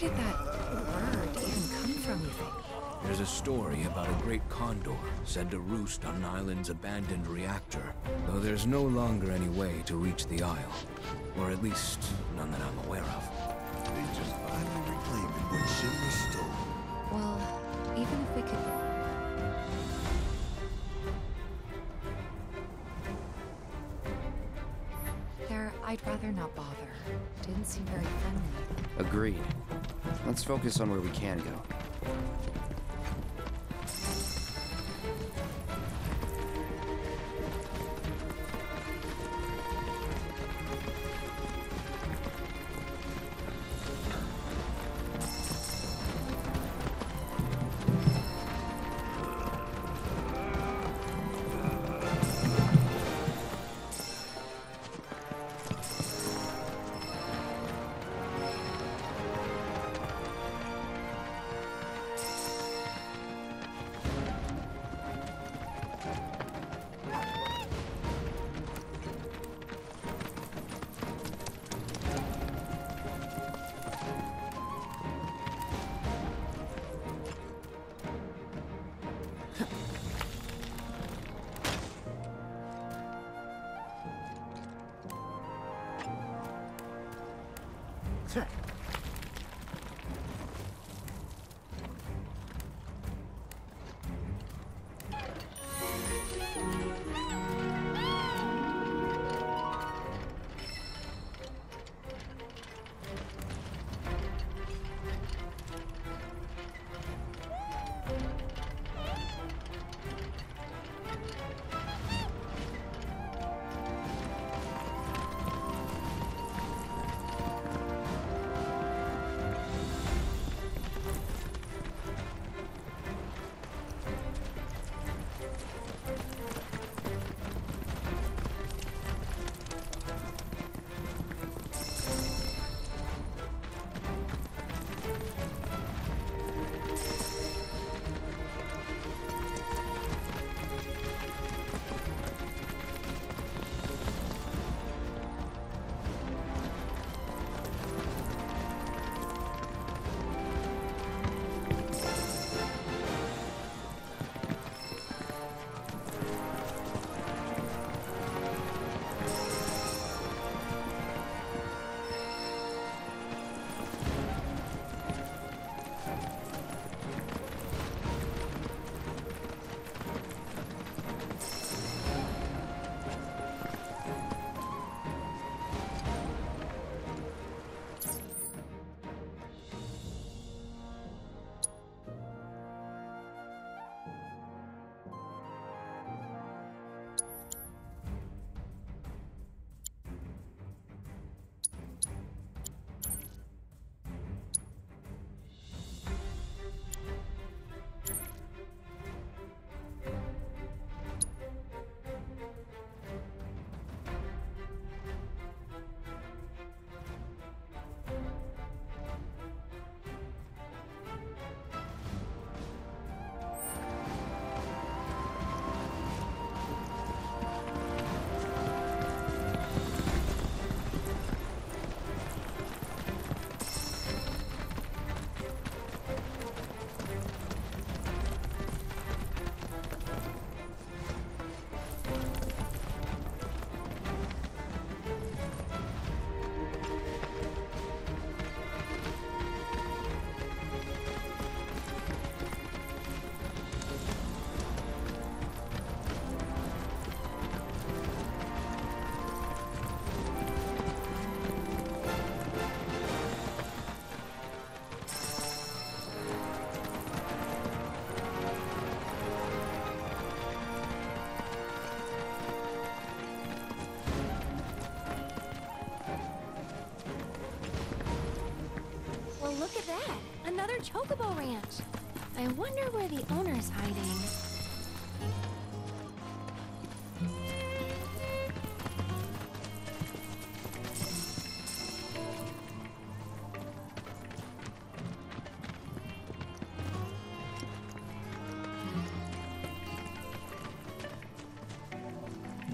did that word even come from, you think? There's a story about a great condor said to roost on an island's abandoned reactor, though there's no longer any way to reach the isle. Or at least, none that I'm aware of. They just finally reclaiming what Shinra stole. Well, even if we could... I'd rather not bother. Didn't seem very friendly. Agreed. Let's focus on where we can go. Look at that! Another Chocobo Ranch! I wonder where the owner's hiding.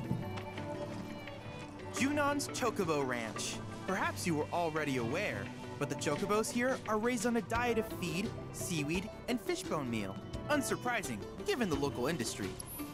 Junon's Chocobo Ranch. Perhaps you were already aware, But the chocobos here are raised on a diet of feed, seaweed, and fishbone meal. Unsurprising, given the local industry.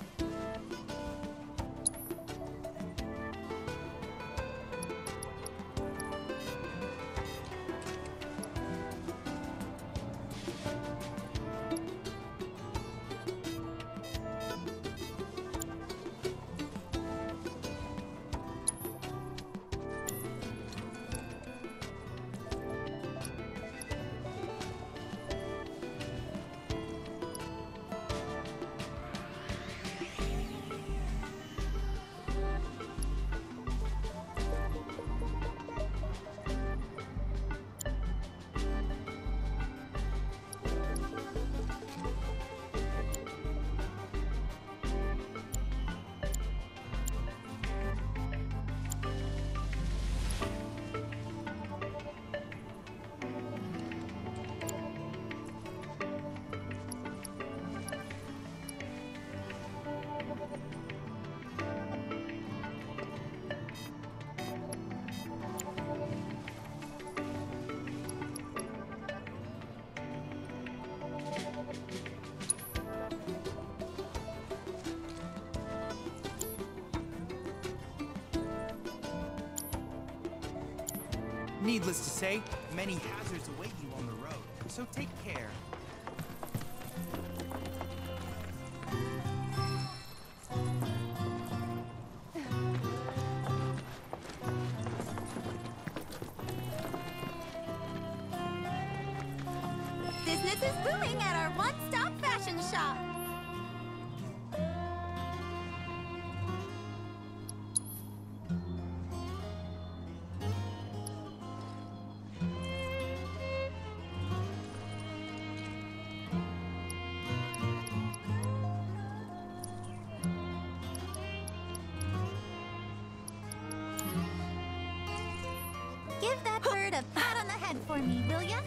Needless to say, many hazards await you on the road, so take care. Business is booming at our one-stop fashion shop. Give that bird a pat on the head for me, will ya?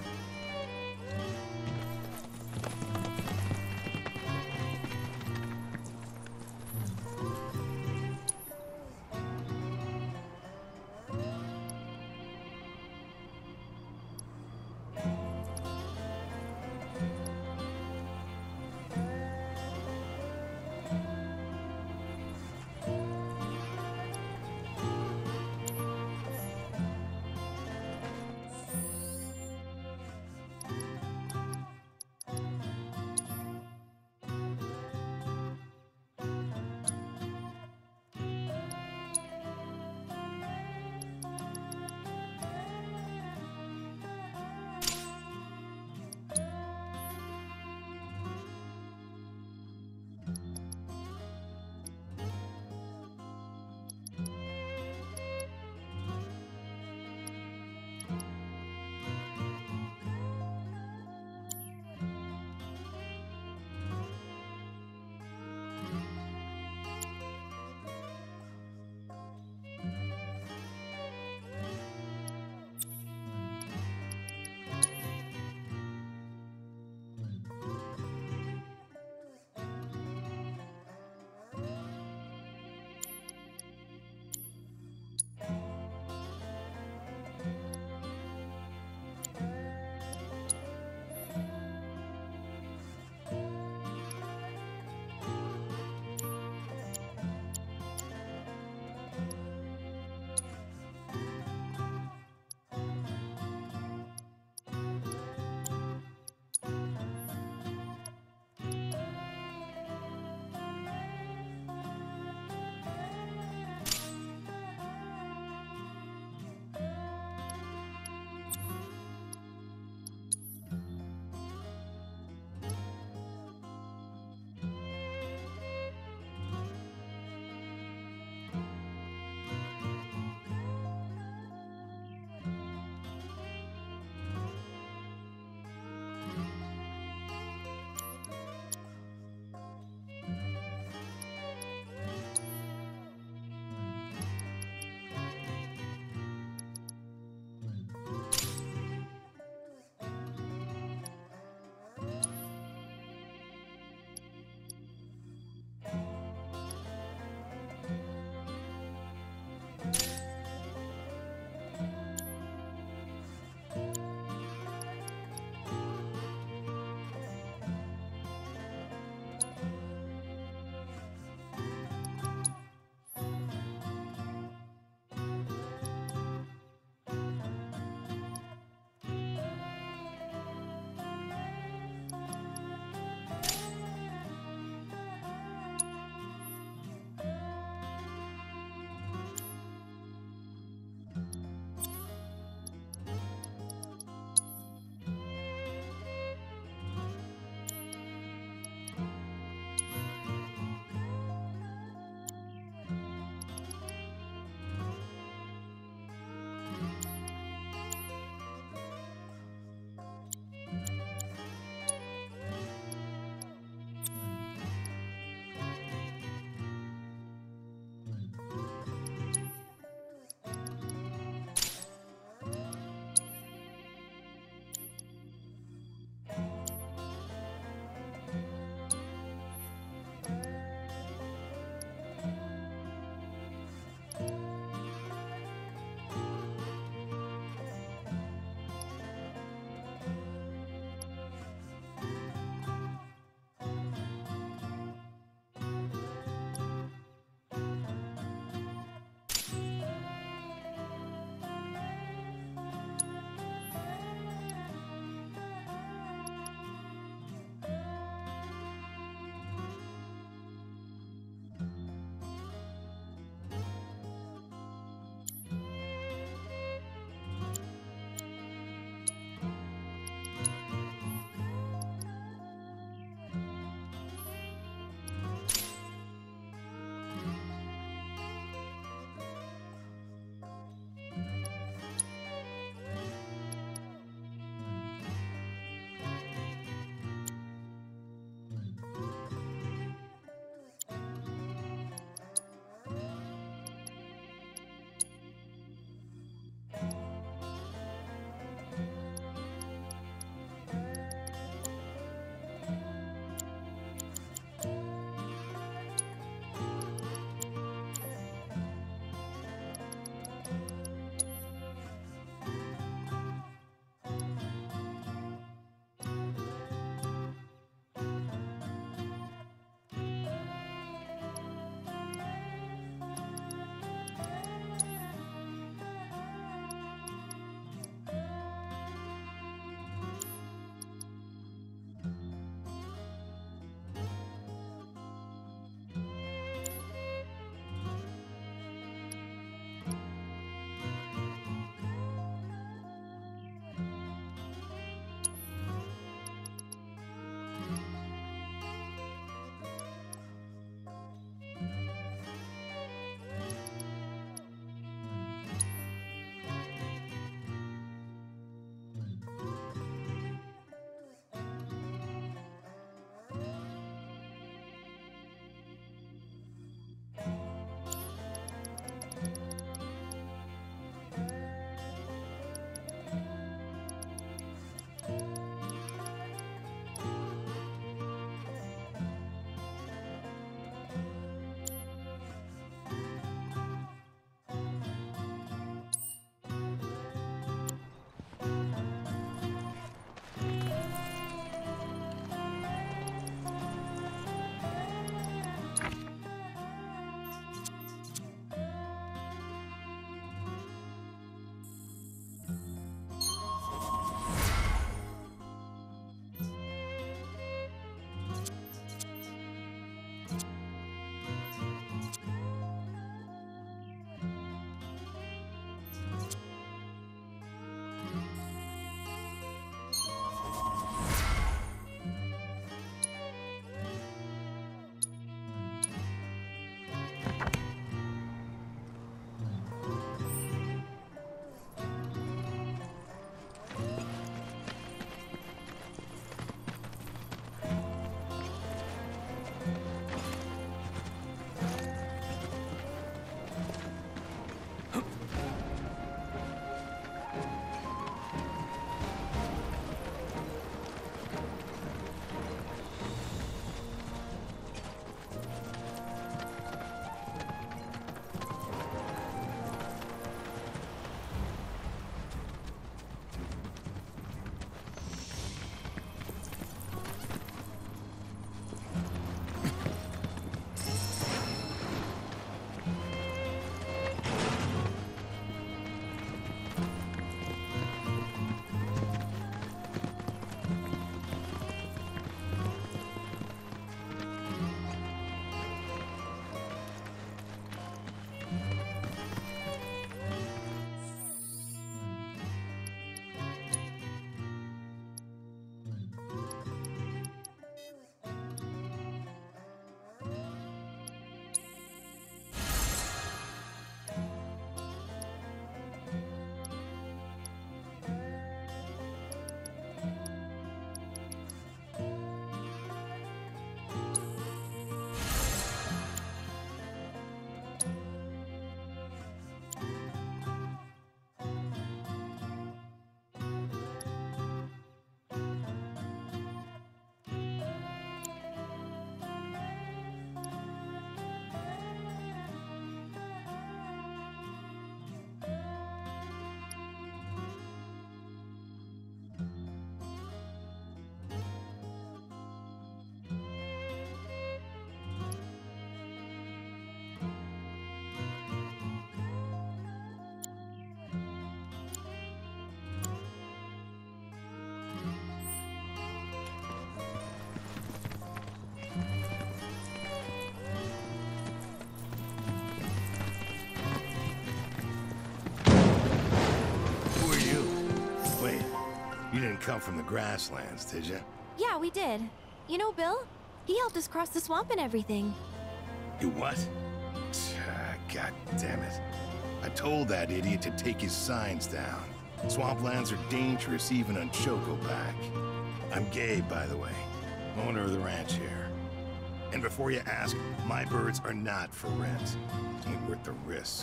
didn't come from the grasslands, did you? Yeah, we did. You know Bill? He helped us cross the swamp and everything. You what? God damn it. I told that idiot to take his signs down. Swamplands are dangerous even on Chocoback. I'm Gabe, by the way, owner of the ranch here. And before you ask, my birds are not for rent. Ain't worth the risk.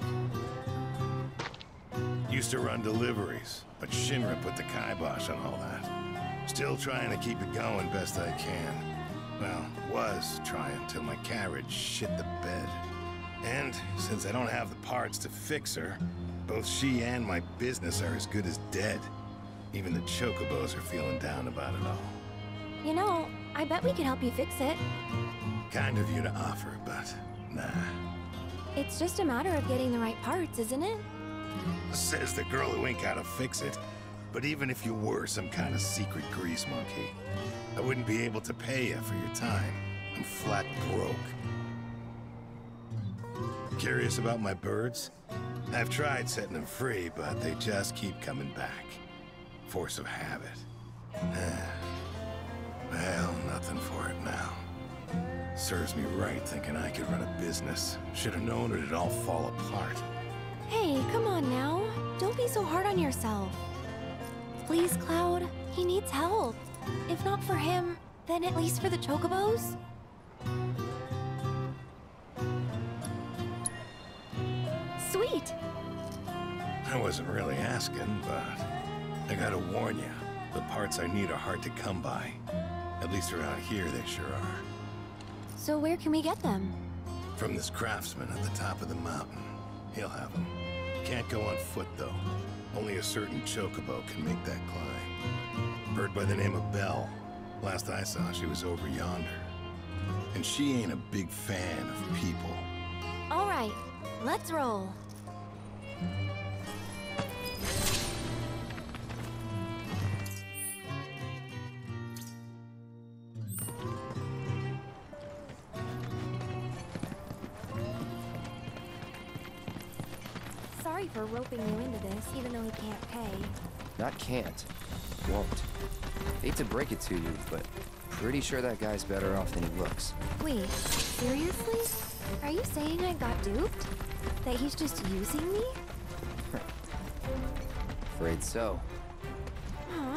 Used to run deliveries, but Shinra put the kibosh on all that. Still trying to keep it going best I can. Well, was trying till my carriage shit the bed. And since I don't have the parts to fix her, both she and my business are as good as dead. Even the Chocobos are feeling down about it all. You know, I bet we can help you fix it. Kind of you to offer, but nah. It's just a matter of getting the right parts, isn't it? Says the girl who ain't gotta fix it. But even if you were some kind of secret grease monkey, I wouldn't be able to pay you for your time. I'm flat broke. Curious about my birds? I've tried setting them free, but they just keep coming back. Force of habit. Well, nothing for it now. Serves me right thinking I could run a business. Should have known it'd all fall apart. Hey, come on now. Don't be so hard on yourself. Please, Cloud. He needs help. If not for him, then at least for the Chocobos. Sweet. I wasn't really asking, but I gotta warn you, the parts I need are hard to come by. At least around here, they sure are. So where can we get them? From this craftsman at the top of the mountain. He'll have them. Can't go on foot, though. Only a certain Chocobo can make that climb. Bird by the name of Belle. Last I saw, she was over yonder. And she ain't a big fan of people. All right, let's roll. Sorry for roping you into this, even though he can't pay. Not can't. Won't. Hate to break it to you, but pretty sure that guy's better off than he looks. Wait, seriously? Are you saying I got duped? That he's just using me? Afraid so. Huh.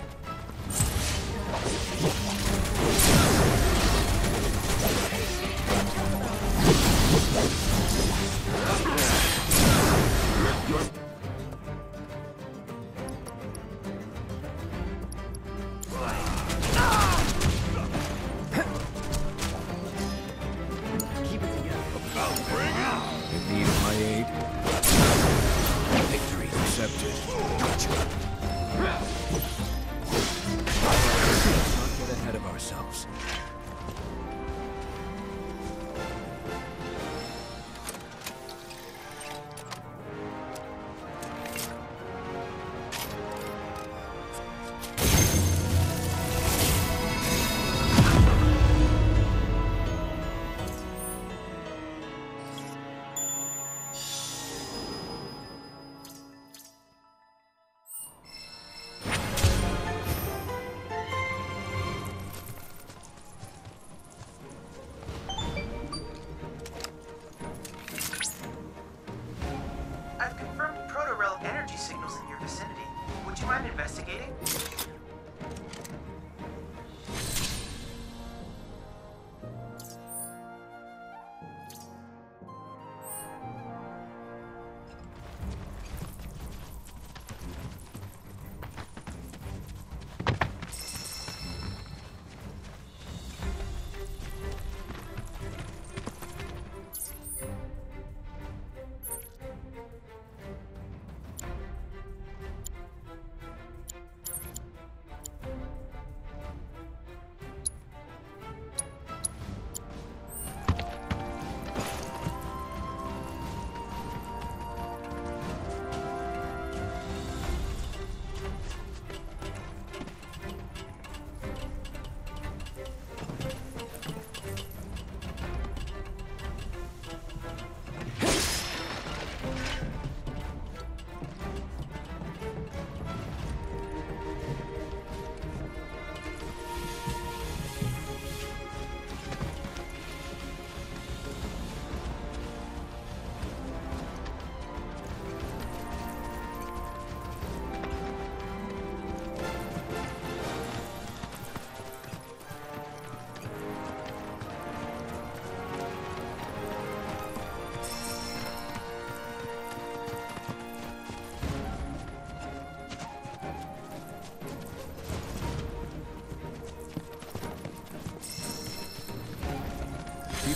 I've confirmed proto-relic energy signals in your vicinity. Would you mind investigating?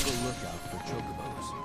keep a lookout for chocobos.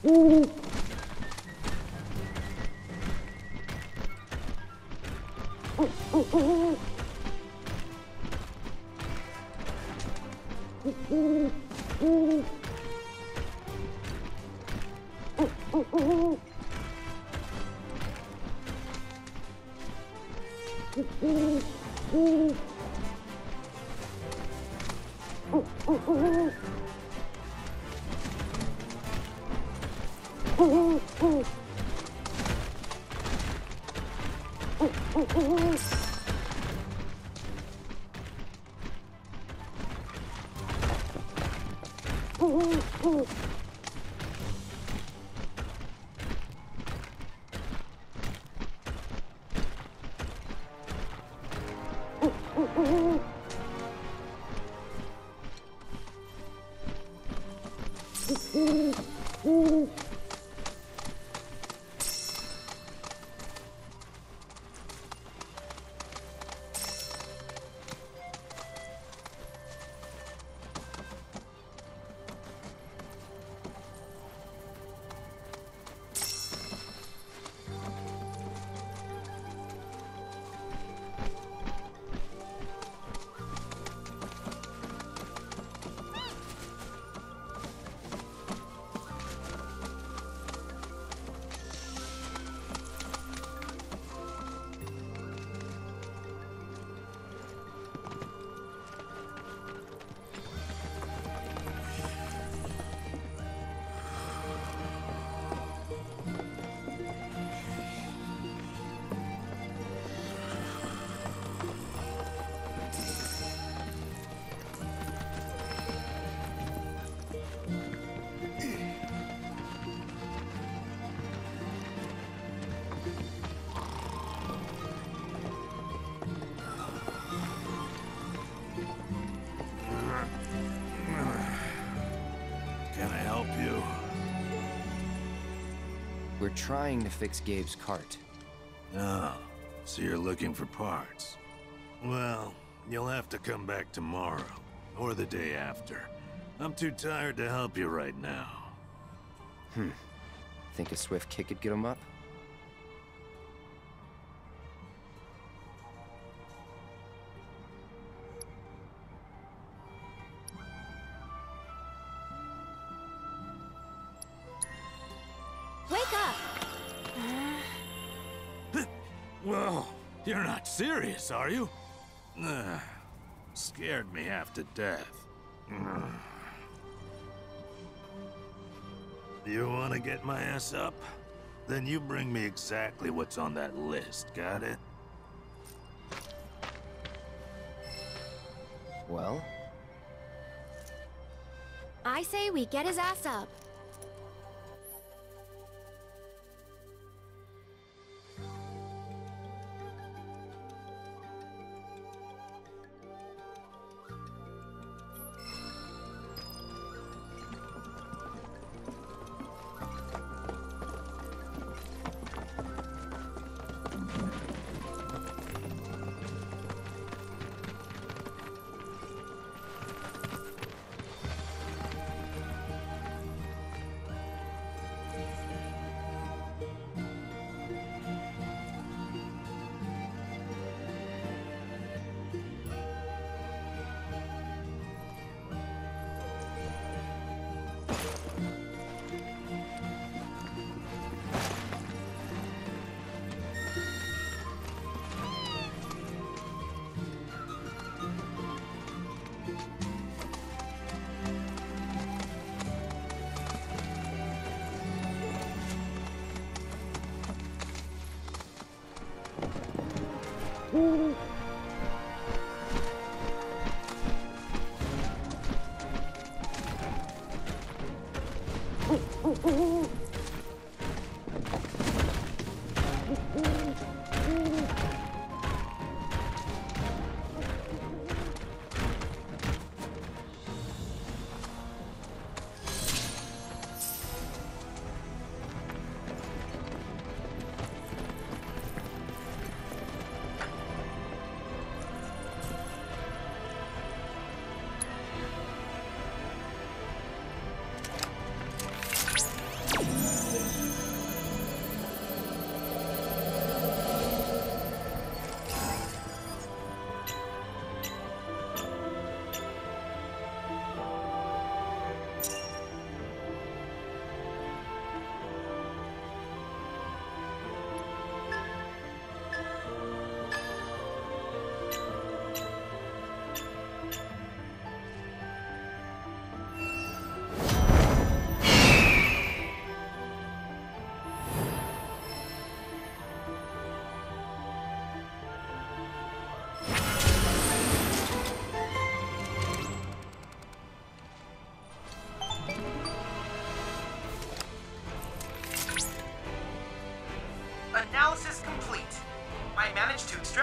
Can I help you? We're trying to fix Gabe's cart. Oh, so you're looking for parts. Well, you'll have to come back tomorrow, or the day after. I'm too tired to help you right now. Think a swift kick could get him up? Wake up! Whoa, you're not serious, are you? Scared me half to death. You want to get my ass up? Then you bring me exactly what's on that list, got it? Well? I say we get his ass up.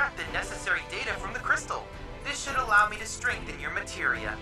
extract the necessary data from the crystal. This should allow me to strengthen your materia.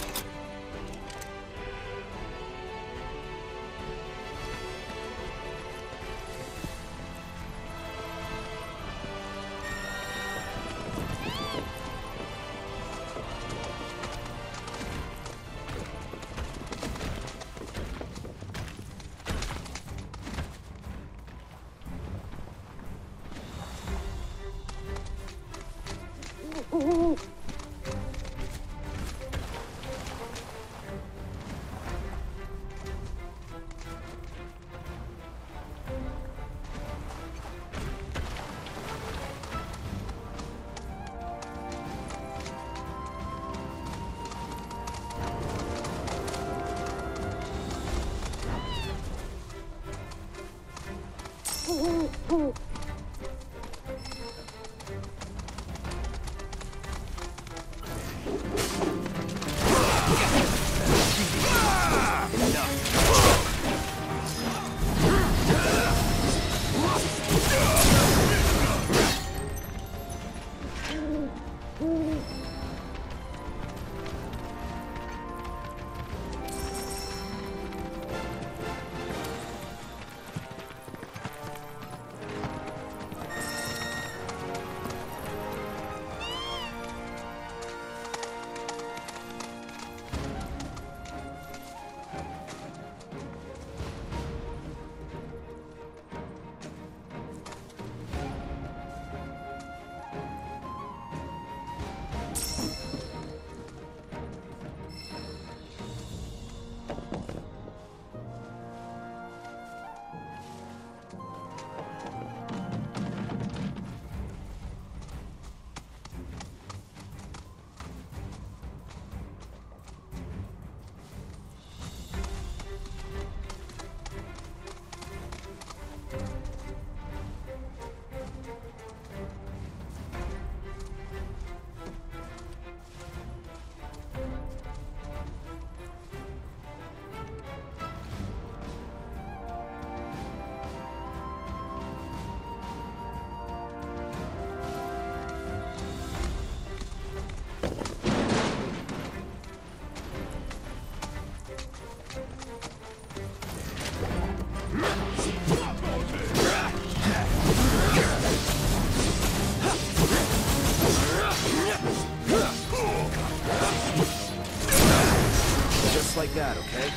Just like that, okay?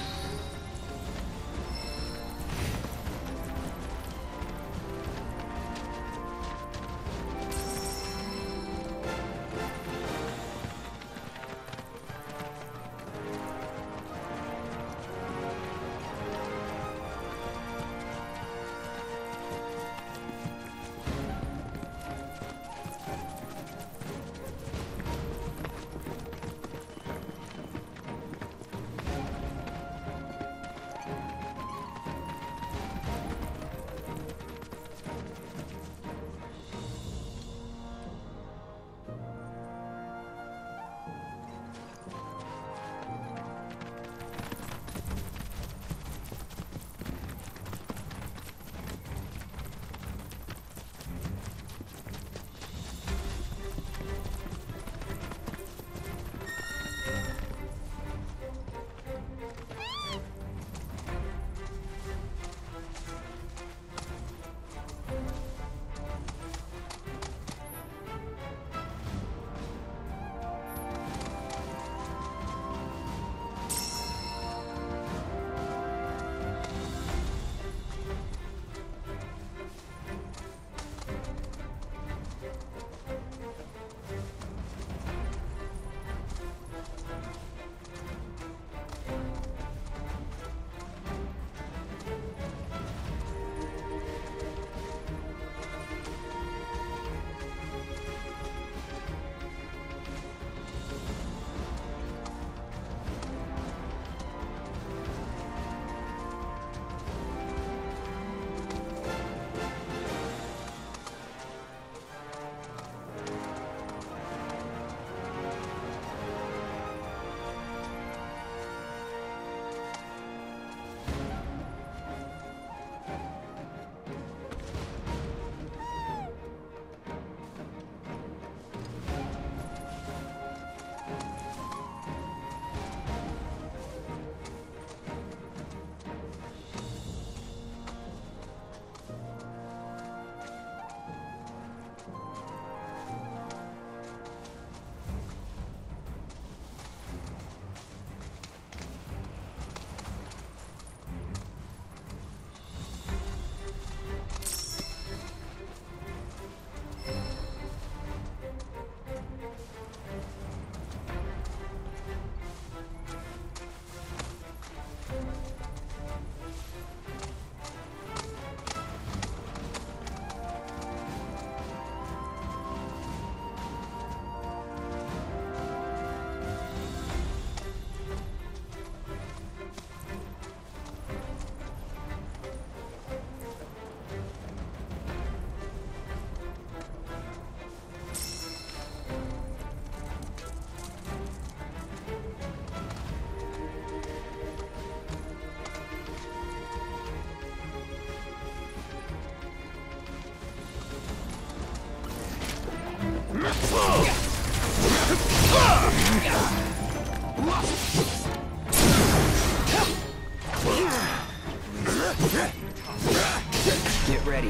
Get ready.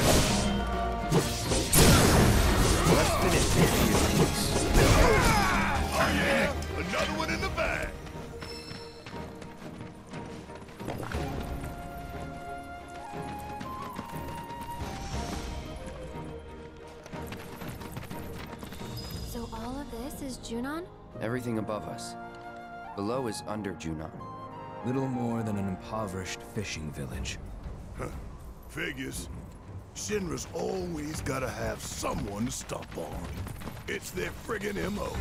Let's finish this. Oh yeah, another one in the bag. So all of this is Junon? Everything above us. Below is under Junon. Little more than an impoverished fishing village. Figures. Shinra's always gotta have someone to stomp on. It's their friggin' MO.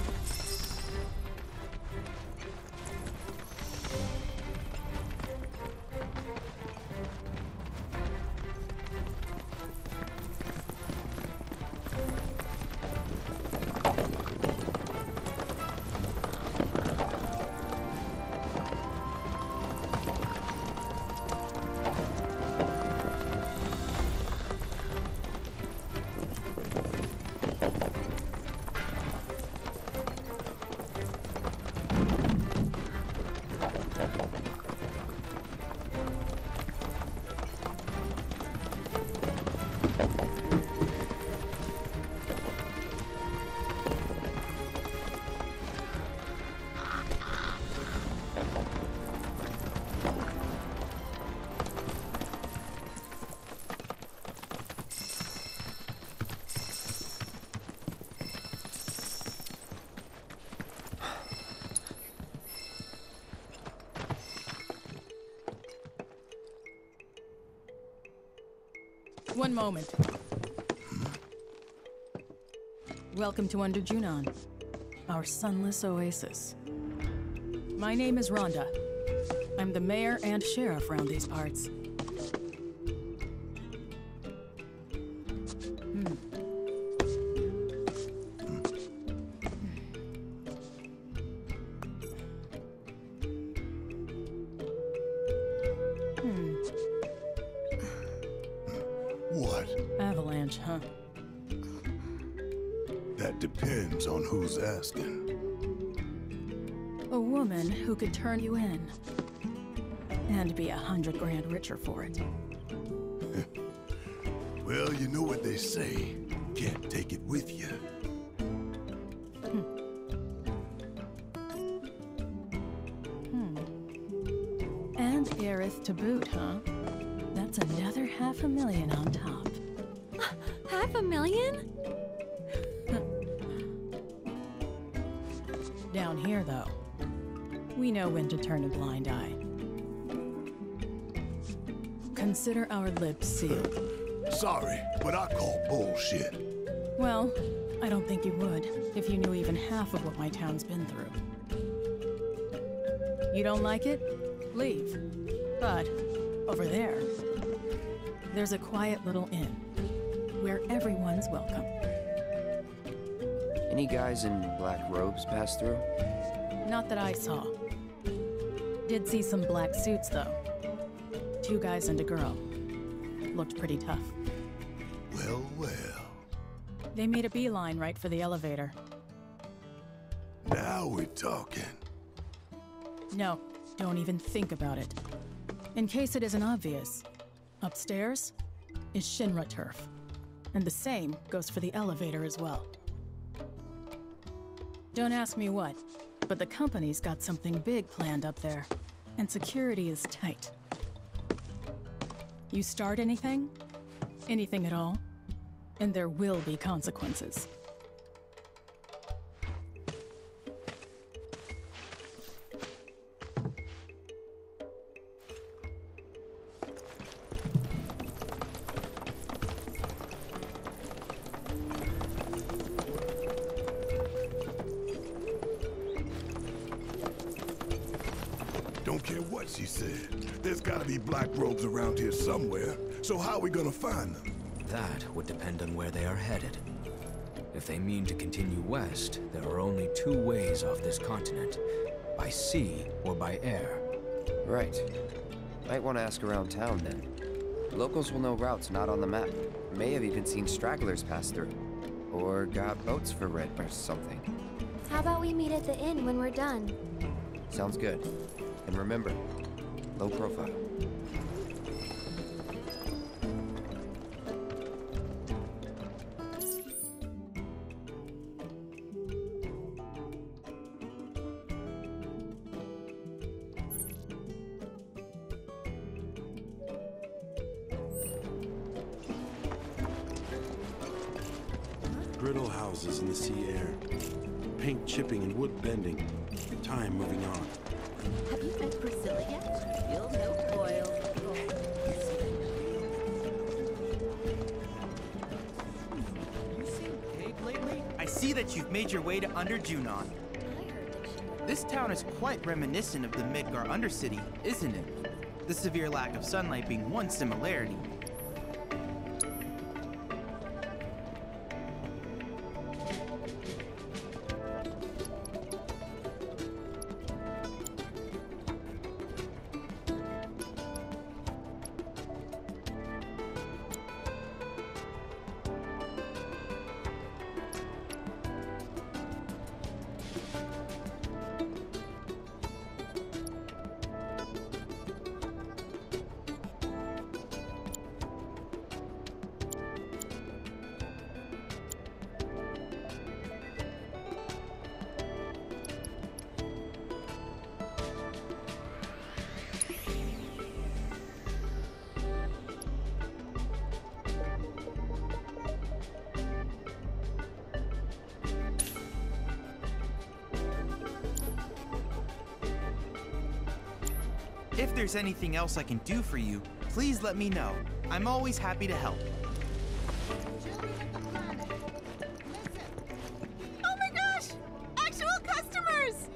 One moment. Welcome to Under Junon, our sunless oasis. My name is Rhonda. I'm the mayor and sheriff around these parts. What? Avalanche, huh? That depends on who's asking. A woman who could turn you in. And be 100 grand richer for it. Well, you know what they say. Can't take it with you. And Aerith to boot, huh? That's another $500,000 on top. $500,000? Down here, though, we know when to turn a blind eye. Consider our lips sealed. Sorry, but I call bullshit. Well, I don't think you would, if you knew even half of what my town's been through. You don't like it? Leave. But, over there, there's a quiet little inn, where everyone's welcome. Any guys in black robes pass through? Not that I saw. Did see some black suits, though. 2 guys and a girl. Looked pretty tough. Well, well. They made a beeline right for the elevator. Now we're talking. No, don't even think about it. In case it isn't obvious, upstairs is Shinra turf. And the same goes for the elevator as well. Don't ask me what, but the company's got something big planned up there, and security is tight. You start anything at all, and there will be consequences. Don't care what she said. There's gotta be black robes around here somewhere. So how are we gonna find them? That would depend on where they are headed. If they mean to continue west, there are only 2 ways off this continent. By sea or by air. Right. Might want to ask around town then. Locals will know routes not on the map. May have even seen stragglers pass through. Or got boats for rent or something. How about we meet at the inn when we're done? Sounds good. And remember, low profile. Brittle houses in the sea air. Paint chipping and wood bending. Time moving on. Have you met Priscilla yet? You'll know oil. You seen Pig lately? I see that you've made your way to Under Junon. This town is quite reminiscent of the Midgar Undercity, isn't it? The severe lack of sunlight being one similarity. If there's anything else I can do for you, please let me know. I'm always happy to help. Oh my gosh! Actual customers!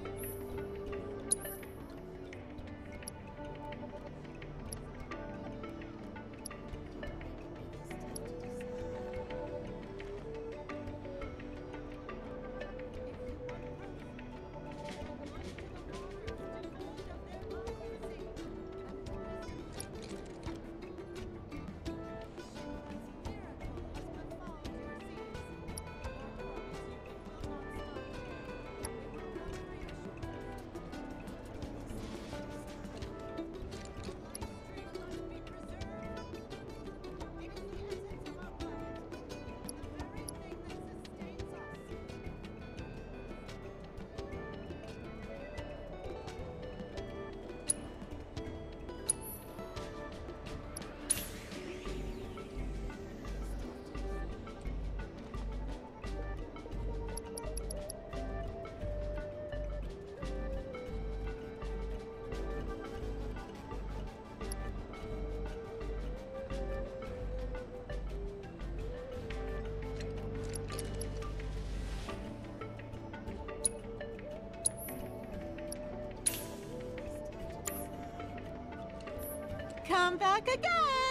Come back again!